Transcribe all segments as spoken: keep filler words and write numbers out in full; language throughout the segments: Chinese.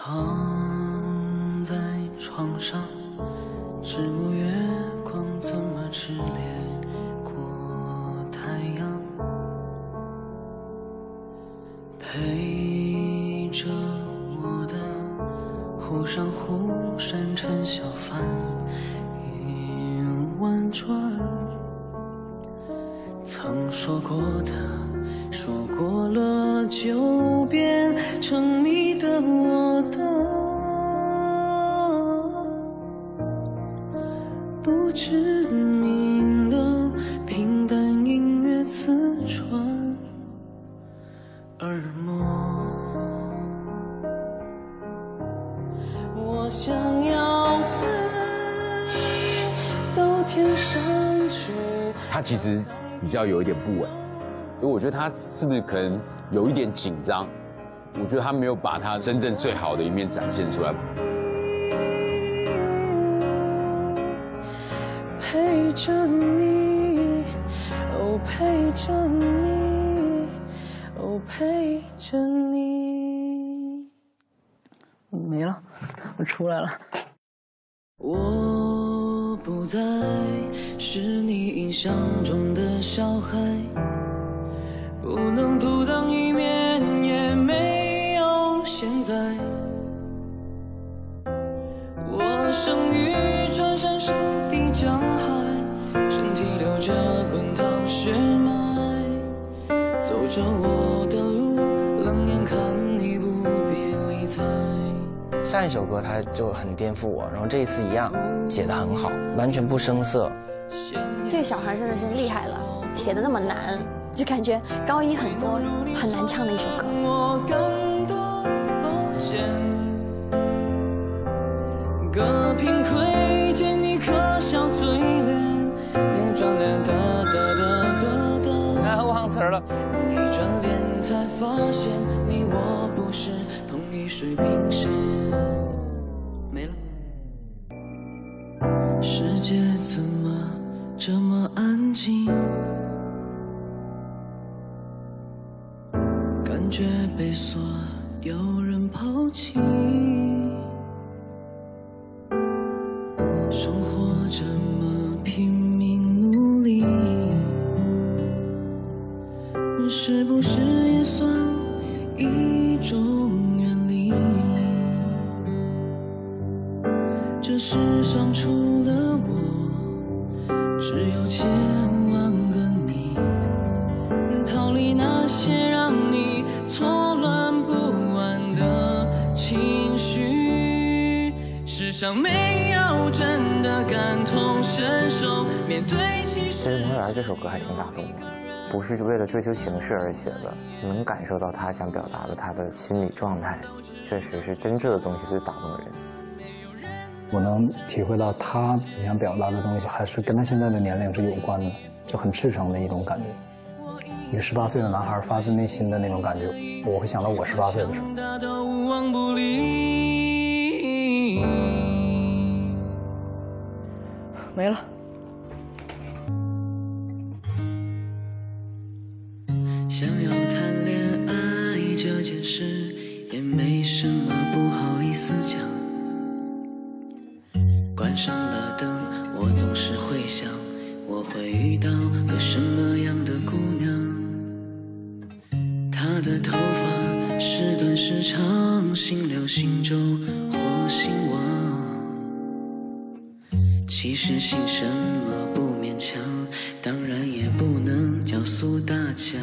躺在床上，直目月光怎么炽烈过太阳，陪着我的忽上忽闪尘小帆，云婉转。曾说过的，说过了就变成你的我的，不知名的平淡音乐刺穿耳膜。我想要飞到天上去。 他其实比较有一点不稳，所以我觉得他是不是可能有一点紧张？我觉得他没有把他真正最好的一面展现出来。 陪着你，哦陪着你，哦陪着你。 没了，我出来了。 我不再是你印象中的小孩，不能独当一面，也没有现在。我生于穿山涉地江海，身体流着滚烫血脉，走着我的路，冷眼看你不必理睬。 上一首歌它就很颠覆我，然后这一次一样，写得很好，完全不生涩。 这个小孩真的是厉害了，写的那么难，就感觉高音很多，很难唱的一首歌。 我感到抱歉，隔屏窥见你可笑嘴脸，一转脸哒哒哒哒哒， 哎，我忘词了。 一转脸才发现你我不是同一水平线。没了。世界怎么这么安静？感觉被所有人抛弃。生活这么拼命努力，是不是也算一种远离？这世上除了我，只有千万个你，逃离那些让你错乱不安的情绪。世上没有真的感同身受，面对其实。 其实《蒙特利尔》这首歌还挺打动的，不是为了追求形式而写的，能感受到他想表达的他的心理状态，确实是真挚的东西最打动人。 我能体会到他想表达的东西还是跟他现在的年龄是有关的，就很赤诚的一种感觉。一个十八岁的男孩发自内心的那种感觉，我会想到我十八岁的时候。 没了。 想要谈恋爱这件事也没什么不好意思讲，关上了灯，我总是会想，我会遇到个什么样的姑娘。她的头发是短是长，星流星舟或星王，其实姓什么不勉强，当然也不能叫苏大强。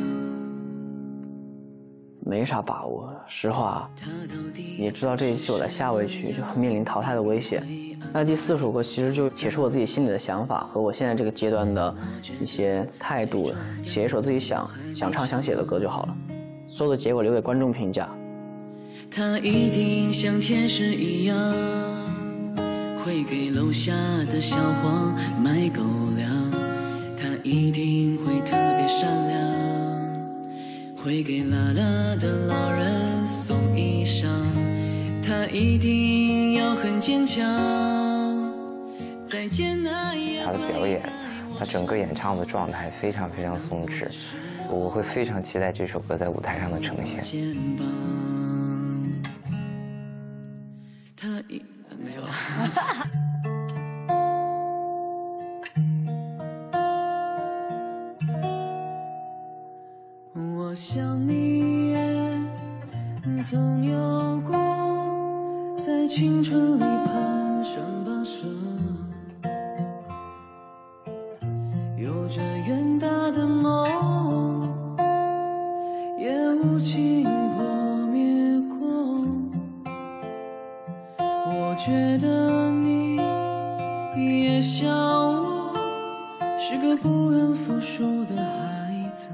没啥把握，实话，也知道这一期我在下位区就面临淘汰的危险。那第四首歌其实就写出我自己心里的想法和我现在这个阶段的一些态度，写一首自己想想唱想写的歌就好了，所有的结果留给观众评价。 他一定像天使一样，会给楼下的小黄买狗粮，他一定会特别善良，会给拉拉的老人送衣裳，他一定要很坚强。再见那夜他的表演，他整个演唱的状态非常非常松弛，我会非常期待这首歌在舞台上的呈现。 他一没有了。我想你也曾有过在青春里蹒跚跋涉，有着远大的梦，也无情破灭过。我觉得你也像我，是个不愿服输的孩子。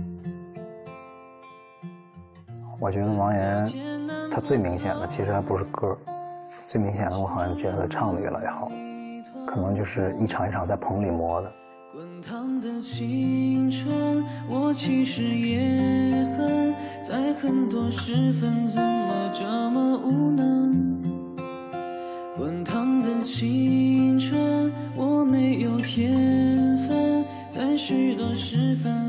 我觉得王源他最明显的其实还不是歌，最明显的我好像觉得他唱的越来越好，可能就是一场一场在棚里磨的。 滚烫的青春，我其实也恨，在很多时分怎么这么无能。滚烫的青春，我没有天分，在许多时分